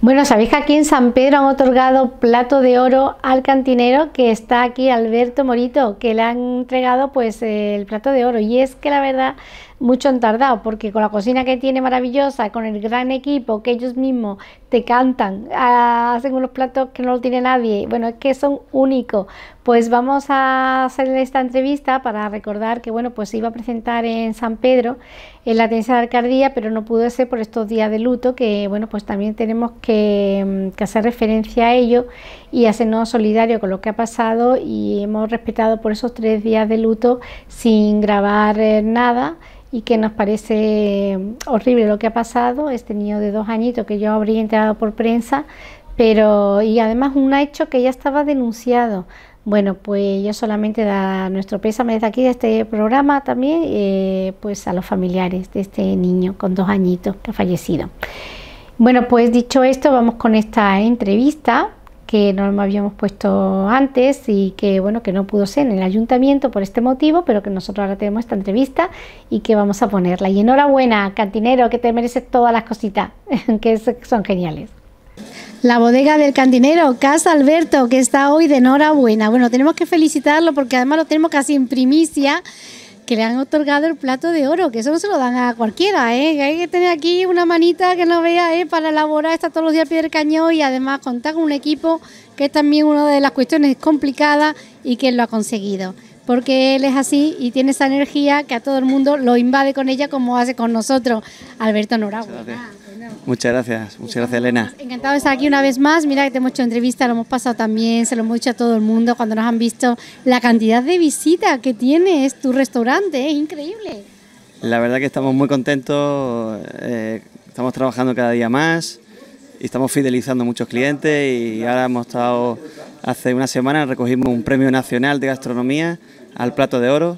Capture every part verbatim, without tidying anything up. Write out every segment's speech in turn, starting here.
Bueno, sabéis que aquí en San Pedro han otorgado plato de oro al cantinero que está aquí, Alberto Morito, que le han entregado pues el plato de oro. Y es que la verdad, mucho han tardado, porque con la cocina que tiene maravillosa, con el gran equipo que ellos mismos te cantan, hacen unos platos que no lo tiene nadie, bueno, es que son únicos. Pues vamos a hacer esta entrevista para recordar que bueno, pues se iba a presentar en San Pedro, en la tenencia de alcaldía, pero no pudo ser por estos días de luto, que bueno, pues también tenemos que, que hacer referencia a ello y hacernos solidarios con lo que ha pasado, y hemos respetado por esos tres días de luto sin grabar eh, nada, y que nos parece horrible lo que ha pasado. Este niño de dos añitos que yo habría enterado por prensa, pero y además un hecho que ya estaba denunciado. Bueno, pues yo solamente da nuestro pésame desde aquí, de este programa también, eh, pues a los familiares de este niño con dos añitos que ha fallecido. Bueno, pues dicho esto, vamos con esta entrevista que no lo habíamos puesto antes y que bueno, que no pudo ser en el ayuntamiento por este motivo, pero que nosotros ahora tenemos esta entrevista y que vamos a ponerla. Y enhorabuena, cantinero, que te mereces todas las cositas que son geniales. La bodega del cantinero, Casa Alberto, que está hoy de enhorabuena. Bueno, tenemos que felicitarlo porque además lo tenemos casi en primicia, que le han otorgado el plato de oro, que eso no se lo dan a cualquiera, ¿eh? Que hay que tener aquí una manita que no vea, ¿eh? Para elaborar, está todos los días al pie del cañón, y además contar con un equipo que es también una de las cuestiones complicadas, y que él lo ha conseguido, porque él es así y tiene esa energía que a todo el mundo lo invade con ella, como hace con nosotros. Alberto, enhorabuena. Muchas gracias, muchas gracias, Elena. Encantado de estar aquí una vez más. Mira que te hemos hecho entrevista, lo hemos pasado también, se lo hemos dicho a todo el mundo cuando nos han visto la cantidad de visitas que tiene es tu restaurante, es increíble. La verdad que estamos muy contentos, eh, estamos trabajando cada día más y estamos fidelizando muchos clientes, y ahora hemos estado, hace una semana recogimos un premio nacional de gastronomía al plato de oro,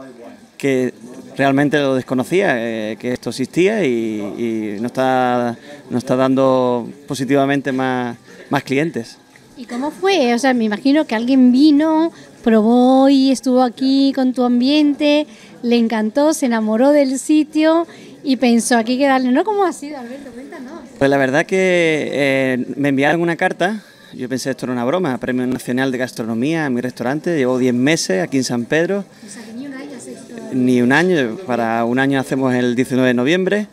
que realmente lo desconocía, eh, que esto existía, y, y nos está, nos está dando positivamente más, más clientes. ¿Y cómo fue? O sea, me imagino que alguien vino, probó y estuvo aquí con tu ambiente, le encantó, se enamoró del sitio y pensó aquí que darle, ¿no? ¿Cómo ha sido, Alberto? Cuéntanos. Pues la verdad que eh, me enviaron una carta, yo pensé esto era una broma, Premio Nacional de Gastronomía a mi restaurante, llevo diez meses aquí en San Pedro. O sea, que ni un año has hecho... Ni un año, para un año hacemos el diecinueve de noviembre,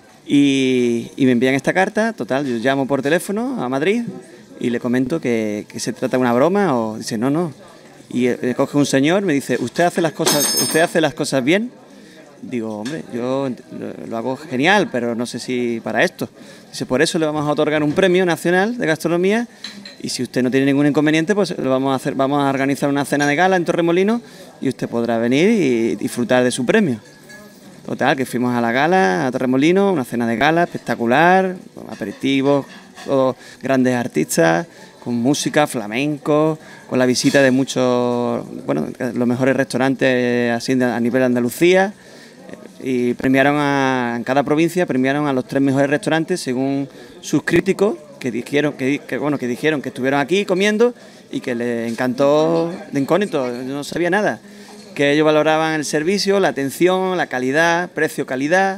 y, y me envían esta carta. Total, yo llamo por teléfono a Madrid y le comento que, que se trata de una broma, o dice no, no, y me coge un señor, me dice, ¿usted hace las cosas, usted hace las cosas bien? Digo, hombre, yo lo, lo hago genial, pero no sé si para esto. Dice, por eso le vamos a otorgar un premio nacional de gastronomía, y si usted no tiene ningún inconveniente, pues lo vamos a hacer, vamos a organizar una cena de gala en Torremolinos y usted podrá venir y disfrutar de su premio. Total, que fuimos a la gala, a Torremolinos, una cena de gala espectacular, con aperitivos, todos grandes artistas, con música, flamenco, con la visita de muchos, bueno, los mejores restaurantes así a nivel de Andalucía. Y premiaron a, en cada provincia premiaron a los tres mejores restaurantes según sus críticos, que dijeron que, que bueno que dijeron que estuvieron aquí comiendo y que les encantó de incógnito, yo no sabía nada, que ellos valoraban el servicio, la atención, la calidad, precio-calidad,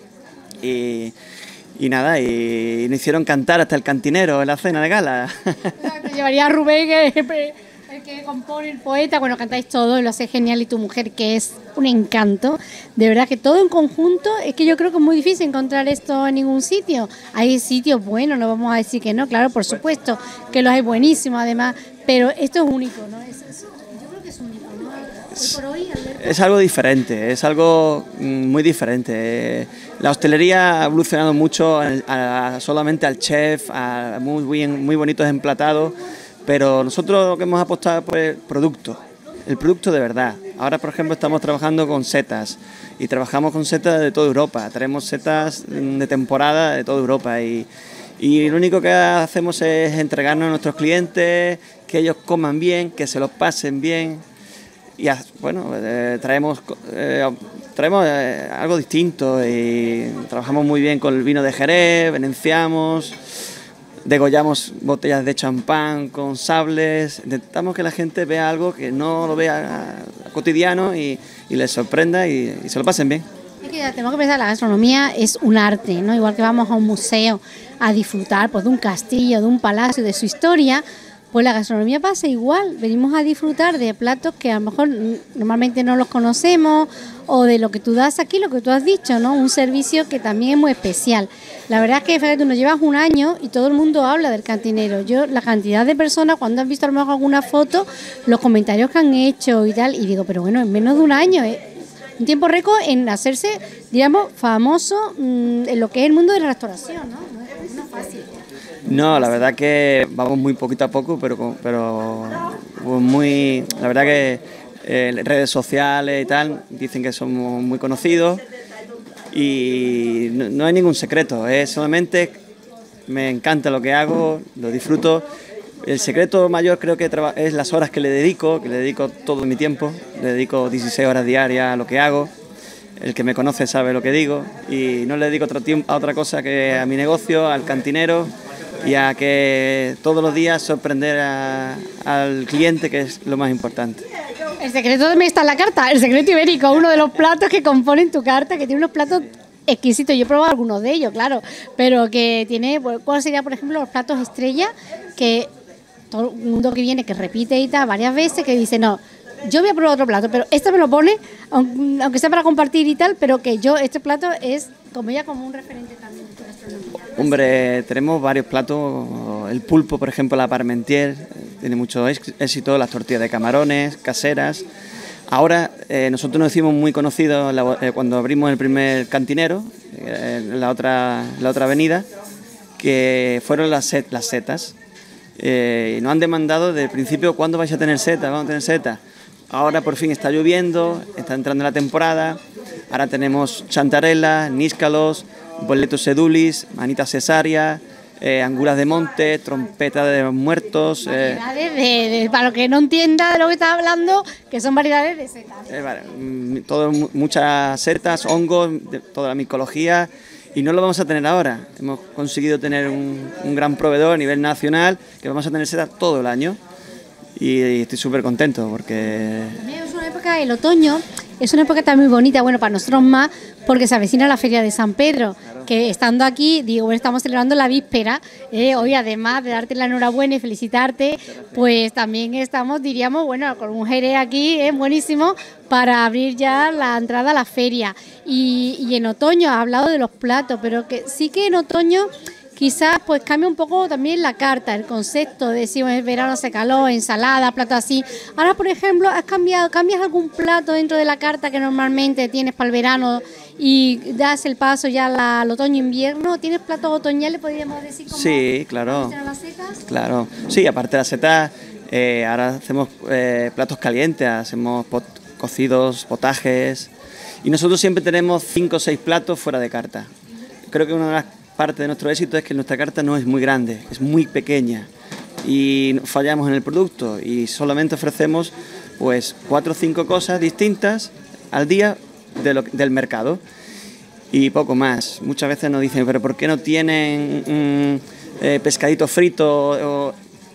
y, y nada, y, y nos hicieron cantar hasta el cantinero en la cena de gala. Te llevaría a Rubén, que el que compone, el poeta, bueno, cantáis todo, lo hace genial, y tu mujer, que es un encanto, de verdad que todo en conjunto, es que yo creo que es muy difícil encontrar esto en ningún sitio. Hay sitios buenos, no vamos a decir que no, claro, por supuesto, que los hay buenísimos además, pero esto es único, ¿no? Es, es, yo creo que es único, ¿no? Hoy por hoy, Alberto. Es algo diferente, es algo muy diferente. La hostelería ha evolucionado mucho a, a, solamente al chef, a muy, bien, muy bonitos emplatados, pero nosotros lo que hemos apostado por el producto, el producto de verdad. Ahora, por ejemplo, estamos trabajando con setas y trabajamos con setas de toda Europa. Tenemos setas de temporada de toda Europa, y, y lo único que hacemos es entregarnos a nuestros clientes, que ellos coman bien, que se los pasen bien. Y bueno, eh, traemos, eh, traemos eh, algo distinto, y trabajamos muy bien con el vino de Jerez, venenciamos, degollamos botellas de champán con sables, intentamos que la gente vea algo que no lo vea cotidiano y, y les sorprenda y, y se lo pasen bien. Es que tenemos que pensar, la gastronomía es un arte, ¿no? Igual que vamos a un museo a disfrutar pues, de un castillo, de un palacio, de su historia, pues la gastronomía pasa igual. Venimos a disfrutar de platos que a lo mejor normalmente no los conocemos, o de lo que tú das aquí, lo que tú has dicho, ¿no? Un servicio que también es muy especial. La verdad es que, fíjate, tú nos llevas un año y todo el mundo habla del cantinero. Yo, la cantidad de personas, cuando han visto a lo mejor alguna foto, los comentarios que han hecho y tal, y digo, pero bueno, en menos de un año, ¿eh? Un tiempo récord en hacerse, digamos, famoso mmm, en lo que es el mundo de la restauración, ¿no? No es, no es fácil. No, la verdad que vamos muy poquito a poco, pero, pero muy, la verdad que eh, redes sociales y tal dicen que somos muy conocidos y no, no hay ningún secreto, es solamente me encanta lo que hago, lo disfruto. El secreto mayor creo que es las horas que le dedico, que le dedico todo mi tiempo, le dedico dieciséis horas diarias a lo que hago. El que me conoce sabe lo que digo y no le dedico otro tiempo a otra cosa que a mi negocio, al cantinero y a que todos los días sorprender a, al cliente, que es lo más importante. El secreto también está en la carta, el secreto ibérico, uno de los platos que componen tu carta, que tiene unos platos exquisitos. Yo he probado algunos de ellos, claro, pero que tiene, ¿cuál sería, por ejemplo, los platos estrella? Que todo el mundo que viene, que repite y tal, varias veces, que dice, no, yo voy a probar otro plato, pero este me lo pone, aunque sea para compartir y tal, pero que yo, este plato es como ya como un referente también de tu gastronomía. Hombre, tenemos varios platos, el pulpo, por ejemplo, la parmentier, tiene mucho éxito, las tortillas de camarones, caseras. Ahora eh, nosotros nos hicimos muy conocidos la, eh, cuando abrimos el primer cantinero, eh, en la otra, la otra avenida, que fueron las, set, las setas. Eh, y nos han demandado desde el principio, ¿cuándo vais a tener setas? ¿Vamos a tener setas? Ahora por fin está lloviendo, está entrando la temporada, ahora tenemos chantarela, níscalos, boletus edulis, manitas cesárea, eh, anguras de monte, trompeta de muertos. Eh, variedades de, de, para lo que no entienda de lo que estás hablando, que son variedades de setas. Eh, vale, todo, muchas setas, hongos, de toda la micología. Y no lo vamos a tener ahora. Hemos conseguido tener un, un gran proveedor a nivel nacional, que vamos a tener setas todo el año. Y, y estoy súper contento porque... Es una época, el otoño, es una época también muy bonita, bueno, para nosotros más, porque se avecina la Feria de San Pedro, claro. Que estando aquí, digo, bueno, estamos celebrando la víspera, eh, hoy además de darte la enhorabuena y felicitarte, pues también estamos, diríamos, bueno, con un jerez aquí, eh, buenísimo, para abrir ya la entrada a la feria. Y, y en otoño, has hablado de los platos, pero que sí que en otoño... Quizás pues cambia un poco también la carta, el concepto de si en verano hace calor, ensalada, plato así. Ahora, por ejemplo, has cambiado, ¿cambias algún plato dentro de la carta que normalmente tienes para el verano y das el paso ya la, al otoño-invierno? ¿Tienes platos otoñales, podríamos decir? Como sí, claro. Las setas? Claro. Sí, aparte de las setas, eh, ahora hacemos eh, platos calientes, hacemos pot cocidos, potajes. Y nosotros siempre tenemos cinco o seis platos fuera de carta. Creo que una de las parte de nuestro éxito es que nuestra carta no es muy grande, es muy pequeña y fallamos en el producto y solamente ofrecemos pues cuatro o cinco cosas distintas al día de lo, del mercado y poco más. Muchas veces nos dicen, pero ¿por qué no tienen un eh, pescadito frito? O,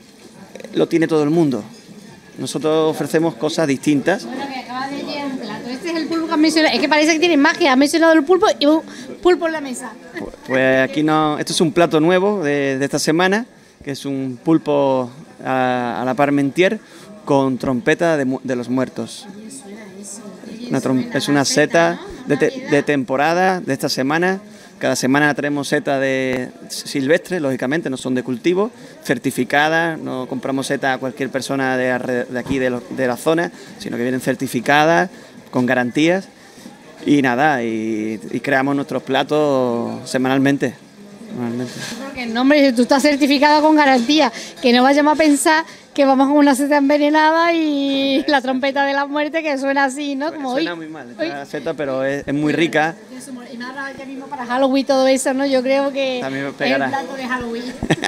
lo tiene todo el mundo. Nosotros ofrecemos cosas distintas. Bueno, que acaba de llegar un plato. Este es el pulpo que has mencionado. Es que parece que tiene magia. Has mencionado el pulpo y un pulpo en la mesa. Pues, pues aquí no. Esto es un plato nuevo de, de esta semana, que es un pulpo a, a la parmentier con trompeta de, de los muertos. Una trom, es una seta de, te, de temporada de esta semana. Cada semana traemos setas de silvestre, lógicamente, no son de cultivo, certificadas, no compramos setas a cualquier persona de, de aquí, de, lo, de la zona, sino que vienen certificadas, con garantías, y nada, y, y creamos nuestros platos semanalmente. semanalmente. Porque el nombre, tú estás certificado con garantía, que no vayamos a pensar que vamos con una seta envenenada y la trompeta de la muerte que suena así, ¿no? Como suena hoy. muy mal esta seta, pero es, es muy rica. Y nada, ya mismo para Halloween todo eso, ¿no? Yo creo que también es el plato de Halloween.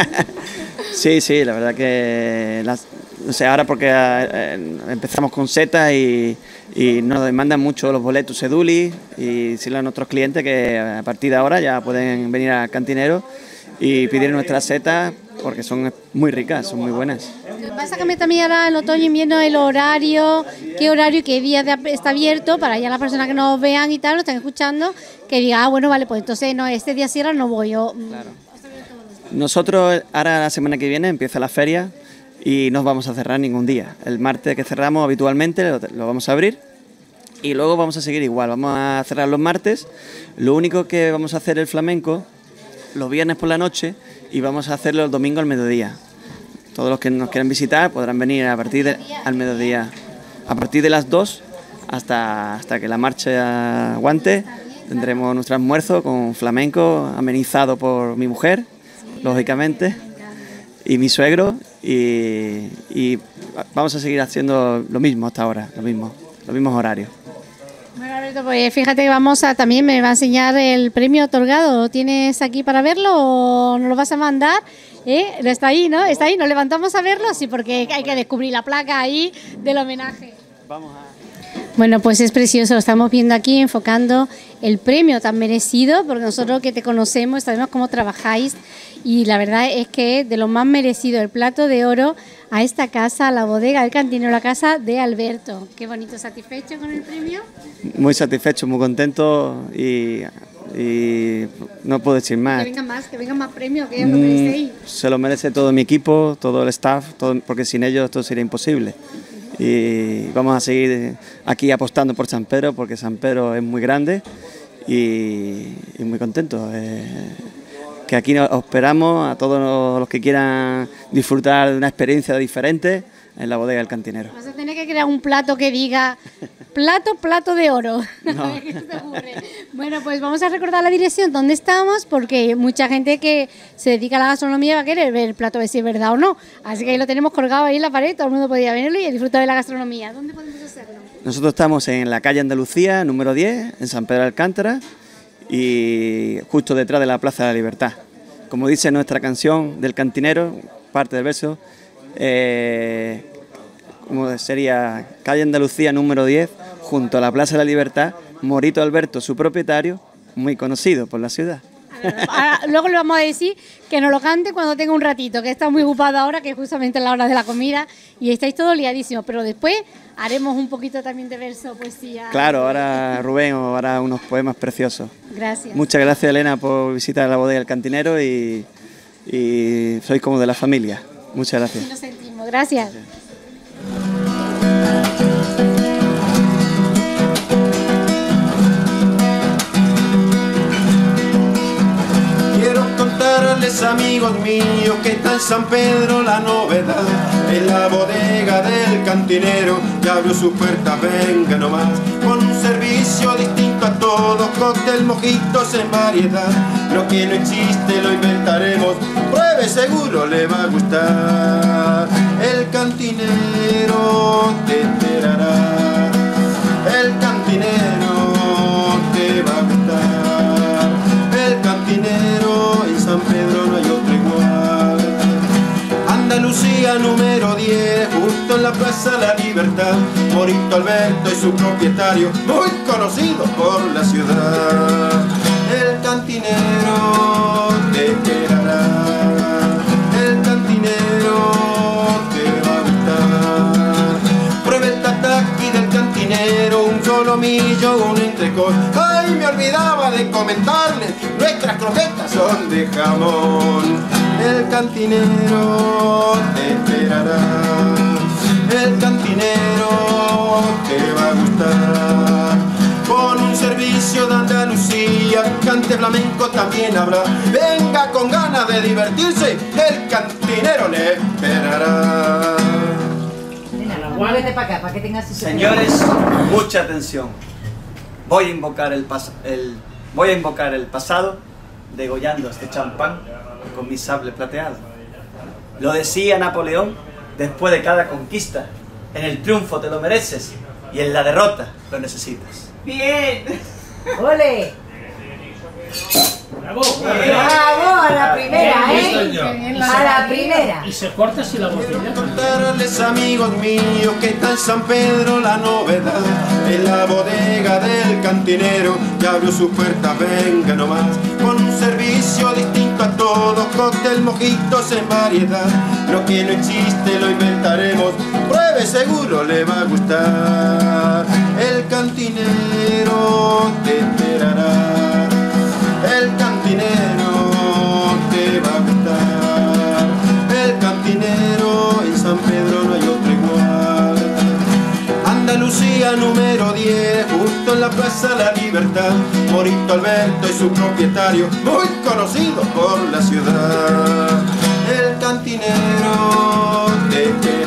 Sí, sí, la verdad que las, no sé, ahora porque eh, empezamos con setas y, y nos demandan mucho los boletos Eduli y decirle a nuestros clientes que a partir de ahora ya pueden venir al cantinero y pedir nuestras setas porque son muy ricas, son muy buenas. ¿Vas a cambiar también ahora en otoño e invierno el horario? qué horario y qué día de, está abierto para ya las personas que nos vean y tal, nos están escuchando, que digan, ah, bueno, vale, pues entonces no, este día cierra, no voy yo. Claro. Nosotros ahora la semana que viene empieza la feria y no vamos a cerrar ningún día. El martes que cerramos habitualmente lo, lo vamos a abrir y luego vamos a seguir igual, vamos a cerrar los martes. Lo único que vamos a hacer el flamenco los viernes por la noche y vamos a hacerlo el domingo al mediodía. Todos los que nos quieran visitar podrán venir a partir de, al mediodía, a partir de las dos hasta, hasta que la marcha aguante. Tendremos nuestro almuerzo con flamenco amenizado por mi mujer, lógicamente, y mi suegro, y, y vamos a seguir haciendo lo mismo hasta ahora, lo mismo, los mismos horarios. Bueno, Alberto, pues fíjate que vamos a, también me va a enseñar el premio otorgado. ¿Lo tienes aquí para verlo o nos lo vas a mandar? ¿Eh? Está ahí, ¿no? Está ahí, nos levantamos a verlo, sí, porque hay que descubrir la placa ahí del homenaje. Vamos a... Bueno, pues es precioso, lo estamos viendo aquí, enfocando el premio tan merecido, porque nosotros que te conocemos sabemos cómo trabajáis y la verdad es que es de lo más merecido el plato de oro a esta casa, a la bodega del Cantinero, la casa de Alberto. Qué bonito, ¿satisfecho con el premio? Muy satisfecho, muy contento y, y no puedo decir más. Que vengan más, que vengan más premios, que lo merecéis. Se lo merece todo mi equipo, todo el staff, todo, porque sin ellos esto sería imposible. Y vamos a seguir aquí apostando por San Pedro, porque San Pedro es muy grande y, y muy contento. Eh, que aquí os esperamos a todos los que quieran disfrutar de una experiencia diferente en la bodega del Cantinero. Vas a tener que crear un plato que diga plato, plato de oro. No. ¿Qué se te ocurre? Bueno, pues vamos a recordar la dirección donde estamos, porque mucha gente que se dedica a la gastronomía va a querer ver el plato, a ver si es verdad o no. Así que ahí lo tenemos colgado ahí en la pared, todo el mundo podría verlo y disfrutar de la gastronomía. ¿Dónde podemos hacerlo? Nosotros estamos en la calle Andalucía, número diez, en San Pedro de Alcántara, y justo detrás de la Plaza de la Libertad. Como dice nuestra canción del Cantinero, parte del verso, eh, como sería calle Andalucía número diez, junto a la Plaza de la Libertad, Morito Alberto, su propietario, muy conocido por la ciudad. Ahora, luego le vamos a decir que nos lo cante cuando tenga un ratito, que está muy ocupado ahora, que es justamente la hora de la comida, y estáis todos liadísimos, pero después haremos un poquito también de verso, poesía. Claro, ahora Rubén os hará unos poemas preciosos. Gracias. Muchas gracias, Elena, por visitar la bodega del Cantinero y, y sois como de la familia. Muchas gracias. Sí, lo sentimos. Gracias. Amigos míos, que está en San Pedro la novedad, en la bodega del Cantinero ya abrió sus puertas, venga nomás, con un servicio distinto a todos, cóctel, mojitos en variedad, lo que no existe lo inventaremos, pruebe seguro le va a gustar, el Cantinero te esperará, el Cantinero te va a gustar, el Cantinero en San Pedro no hay otro igual. Andalucía número diez, justo en la Plaza La Libertad, Morito Alberto es su propietario, muy conocido por la ciudad. El Cantinero te esperará, el Cantinero te va a gustar. Pruebe el tataki del Cantinero, un solomillo, un entrecot. ¡Ay, me olvidaba de comentarles! Nuestras croquetas son de jamón. El Cantinero te esperará, el Cantinero te va a gustar. Con un servicio de Andalucía, cante flamenco también habrá. Venga con ganas de divertirse, el Cantinero le esperará. Muévete para acá, para que tengas... Señores, mucha atención. Voy a invocar el, pas el, voy a invocar el pasado, degollando este champán con mi sable plateado. Lo decía Napoleón después de cada conquista: en el triunfo te lo mereces y en la derrota lo necesitas. ¡Bien! ¡Ole! ¡Bravo! ¡Bravo! A la primera, ¿eh? A la primera. Y se corta si la bocina. Contarles, amigos míos, que está en San Pedro la novedad, en la bodega del Cantinero ya abrió sus puertas, venga nomás, con un servicio distinto a todos, cóctel, mojitos en variedad, lo que no existe lo inventaremos, pruebe seguro le va a gustar. El cantinero te esperará, el cantinero te va a gustar. El cantinero en San Pedro no hay otro igual. Andalucía número diez, justo en la Plaza La Libertad. Morito Alberto y su propietario, muy conocido por la ciudad. El cantinero te espera.